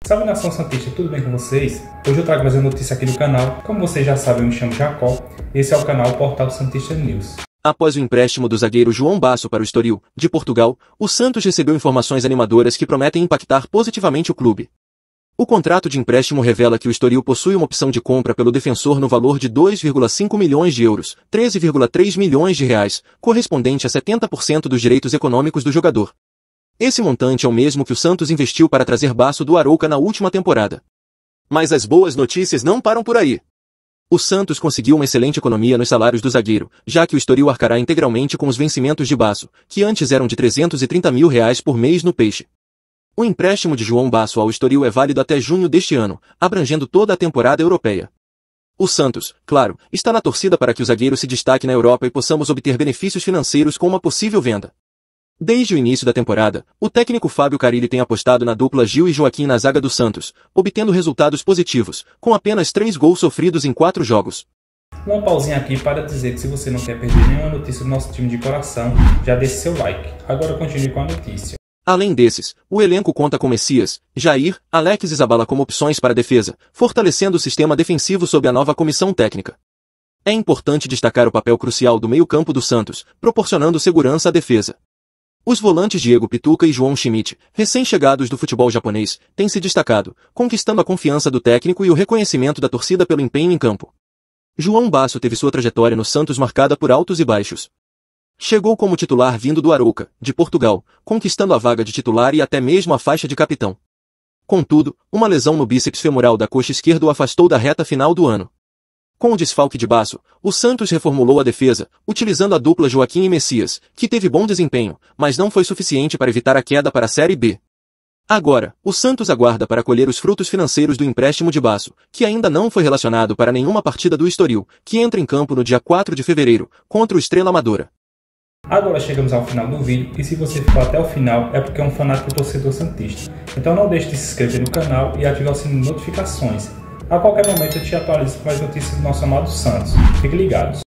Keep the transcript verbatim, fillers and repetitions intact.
Salve nação santista, tudo bem com vocês? Hoje eu trago mais uma notícia aqui do canal. Como vocês já sabem, eu me chamo Jacó. Esse é o canal Portal Santista News. Após o empréstimo do zagueiro João Basso para o Estoril, de Portugal, o Santos recebeu informações animadoras que prometem impactar positivamente o clube. O contrato de empréstimo revela que o Estoril possui uma opção de compra pelo defensor no valor de dois vírgula cinco milhões de euros, treze vírgula três milhões de reais, correspondente a setenta por cento dos direitos econômicos do jogador. Esse montante é o mesmo que o Santos investiu para trazer Basso do Arouca na última temporada. Mas as boas notícias não param por aí. O Santos conseguiu uma excelente economia nos salários do zagueiro, já que o Estoril arcará integralmente com os vencimentos de Basso, que antes eram de trezentos e trinta mil reais por mês no Peixe. O empréstimo de João Basso ao Estoril é válido até junho deste ano, abrangendo toda a temporada europeia. O Santos, claro, está na torcida para que o zagueiro se destaque na Europa e possamos obter benefícios financeiros com uma possível venda. Desde o início da temporada, o técnico Fábio Carille tem apostado na dupla Gil e Joaquim na zaga do Santos, obtendo resultados positivos, com apenas três gols sofridos em quatro jogos. Uma pausinha aqui para dizer que se você não quer perder nenhuma notícia do nosso time de coração, já deixe seu like. Agora continue com a notícia. Além desses, o elenco conta com Messias, Jair, Alex e Zabala como opções para a defesa, fortalecendo o sistema defensivo sob a nova comissão técnica. É importante destacar o papel crucial do meio-campo do Santos, proporcionando segurança à defesa. Os volantes Diego Pituca e João Schmidt, recém-chegados do futebol japonês, têm se destacado, conquistando a confiança do técnico e o reconhecimento da torcida pelo empenho em campo. João Basso teve sua trajetória no Santos marcada por altos e baixos. Chegou como titular vindo do Arouca, de Portugal, conquistando a vaga de titular e até mesmo a faixa de capitão. Contudo, uma lesão no bíceps femoral da coxa esquerda o afastou da reta final do ano. Com o desfalque de Basso, o Santos reformulou a defesa, utilizando a dupla Joaquim e Messias, que teve bom desempenho, mas não foi suficiente para evitar a queda para a Série B. Agora, o Santos aguarda para colher os frutos financeiros do empréstimo de Basso, que ainda não foi relacionado para nenhuma partida do Estoril, que entra em campo no dia quatro de fevereiro, contra o Estrela Amadora. Agora chegamos ao final do vídeo e se você ficou até o final é porque é um fanático torcedor santista. Então não deixe de se inscrever no canal e ativar o sininho de notificações. A qualquer momento eu te atualizo com mais notícias do nosso amado Santos. Fique ligados.